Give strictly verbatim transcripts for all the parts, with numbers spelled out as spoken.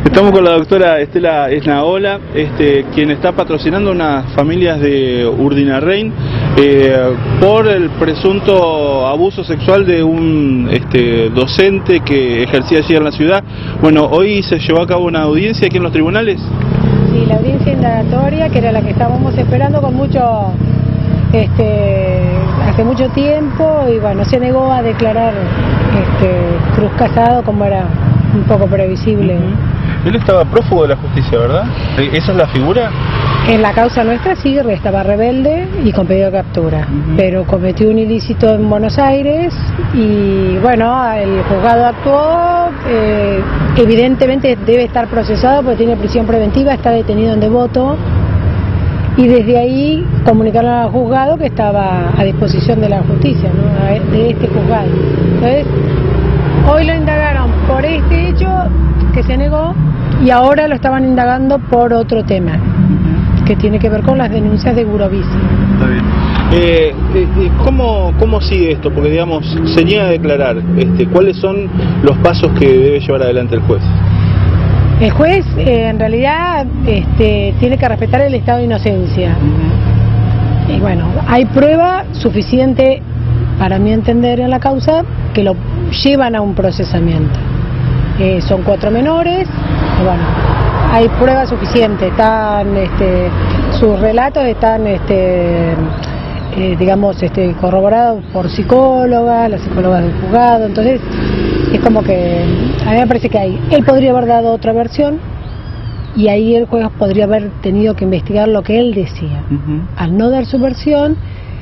Estamos con la doctora Estela Esnaola, este, quien está patrocinando unas familias de Urdinarrain eh, por el presunto abuso sexual de un este, docente que ejercía allí en la ciudad. Bueno, hoy se llevó a cabo una audiencia aquí en los tribunales. Sí, la audiencia indagatoria, que era la que estábamos esperando con mucho, este, hace mucho tiempo, y bueno, se negó a declarar este, Cruz Casado, como era un poco previsible. Uh-huh. Él estaba prófugo de la justicia, ¿verdad? ¿Esa es la figura? En la causa nuestra sí, estaba rebelde y con pedido de captura, uh-huh. pero cometió un ilícito en Buenos Aires y bueno, el juzgado actuó, eh, evidentemente debe estar procesado porque tiene prisión preventiva, está detenido en Devoto, y desde ahí comunicaron al juzgado que estaba a disposición de la justicia, ¿no? De este juzgado. Entonces, hoy lo indagaron por este hecho que se negó y ahora lo estaban indagando por otro tema, uh-huh. que tiene que ver con las denuncias de Gurovici. Está bien. Eh, eh, ¿cómo, ¿Cómo sigue esto? Porque digamos, se niega a declarar. Este, ¿Cuáles son los pasos que debe llevar adelante el juez? El juez eh, en realidad este, tiene que respetar el estado de inocencia. Uh-huh. Y bueno, hay prueba suficiente para mi entender en la causa que lo llevan a un procesamiento. Eh, son cuatro menores, y bueno, hay pruebas suficientes, están, este, sus relatos están, este, eh, digamos, este, corroborados por psicólogas, las psicólogas del juzgado, entonces es como que a mí me parece que hay, él podría haber dado otra versión y ahí el juez podría haber tenido que investigar lo que él decía. Uh-huh. Al no dar su versión,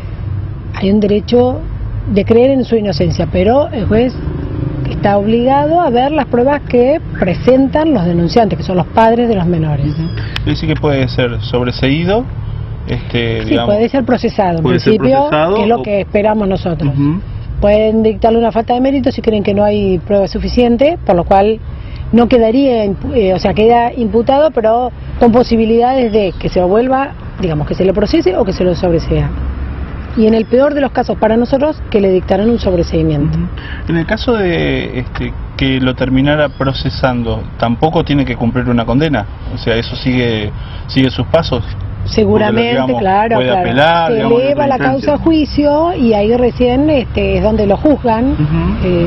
hay un derecho de creer en su inocencia, pero el juez está obligado a ver las pruebas que presentan los denunciantes, que son los padres de los menores. Uh-huh. Dice que puede ser sobreseído, este, sí, digamos, puede ser procesado, en puede principio, ser procesado, es lo o... que esperamos nosotros. Uh-huh. Pueden dictarle una falta de mérito si creen que no hay prueba suficiente, por lo cual no quedaría, eh, o sea, queda imputado, pero con posibilidades de que se lo vuelva, digamos, que se le procese o que se lo sobresea. Y en el peor de los casos para nosotros, que le dictaran un sobreseimiento. Uh-huh. En el caso de este, que lo terminara procesando, ¿tampoco tiene que cumplir una condena? O sea, ¿eso sigue sigue sus pasos? Seguramente, lo, digamos, claro, puede claro. Apelar, se digamos, eleva la causa a juicio y ahí recién este, es donde lo juzgan. Uh-huh. eh,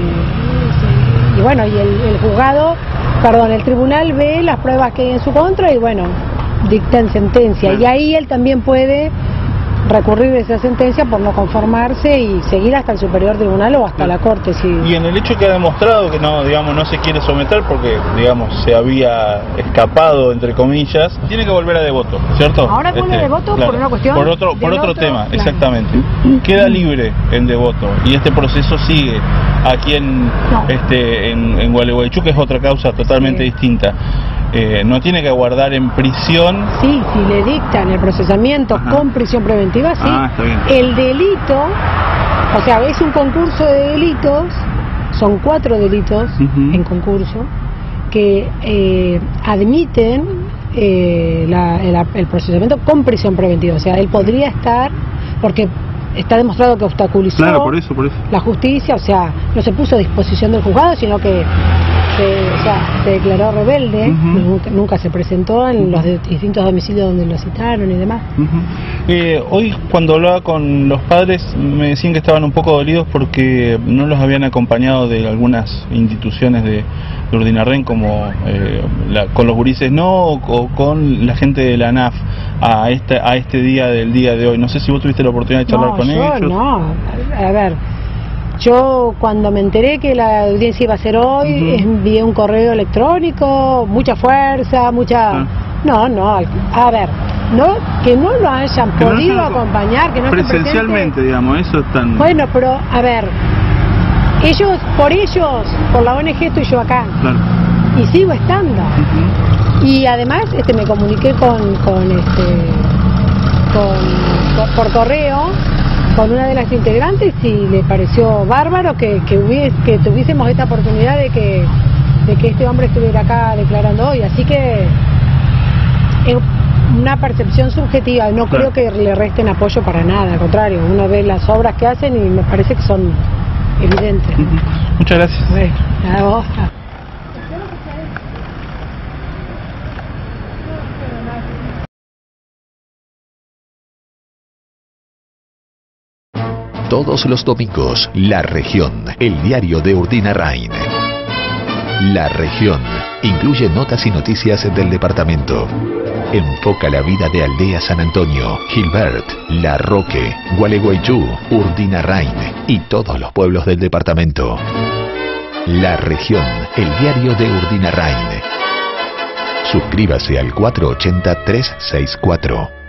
y bueno, y el, el juzgado, perdón, el tribunal ve las pruebas que hay en su contra y bueno, dictan sentencia. Bueno. Y ahí él también puede recurrir a esa sentencia por no conformarse y seguir hasta el superior tribunal o hasta sí. la corte. Sí. Y en el hecho que ha demostrado que no, digamos, no se quiere someter porque, digamos, se había escapado, entre comillas, tiene que volver a Devoto, ¿cierto? Ahora vuelve este, a Devoto claro, por una cuestión por otro, por otro, otro tema, claro. Exactamente. Queda libre en Devoto y este proceso sigue aquí en, no. este, en, en Gualeguaychú, que es otra causa totalmente sí. distinta. Eh, no tiene que aguardar en prisión. Sí, si le dictan el procesamiento Ajá. con prisión preventiva, sí. Ah, está bien. El delito, o sea, es un concurso de delitos, son cuatro delitos uh-huh. en concurso, que eh, admiten eh, la, el, el procesamiento con prisión preventiva. O sea, él podría estar, porque está demostrado que obstaculizó claro, por eso, por eso. la justicia, o sea, no se puso a disposición del juzgado, sino que se, o sea, se declaró rebelde, uh-huh. nunca, nunca se presentó en uh-huh. los de, distintos domicilios donde lo citaron y demás. Uh-huh. eh, hoy cuando hablaba con los padres me decían que estaban un poco dolidos porque no los habían acompañado de algunas instituciones de, de Urdinarrain como eh, la, con los gurises no o, o con la gente de la A N A F a este, a este día del día de hoy. No sé si vos tuviste la oportunidad de charlar no, con yo, ellos. No, a ver, yo cuando me enteré que la audiencia iba a ser hoy, uh-huh. envié un correo electrónico, mucha fuerza, mucha... Ah. No, no, a ver, no que no lo hayan que podido no acompañar, que no presencialmente, digamos, eso es tan... Bueno, pero, a ver, ellos, por ellos, por la O N G estoy yo acá, claro. y sigo estando. Uh-huh. Y además este me comuniqué con, con este con, con por correo con una de las integrantes y le pareció bárbaro que, que, hubies, que tuviésemos esta oportunidad de que, de que este hombre estuviera acá declarando hoy, así que es una percepción subjetiva, no claro. creo que le resten apoyo para nada, al contrario, uno ve las obras que hacen y me parece que son evidentes. Uh-huh. Muchas gracias. Bueno, a vos. Todos los domingos, La Región, el diario de Urdinarrain. La Región incluye notas y noticias del departamento. Enfoca la vida de Aldea San Antonio, Gilbert, La Roque, Gualeguaychú, Urdinarrain y todos los pueblos del departamento. La Región, el diario de Urdinarrain. Suscríbase al cuatro ochenta, trescientos sesenta y cuatro.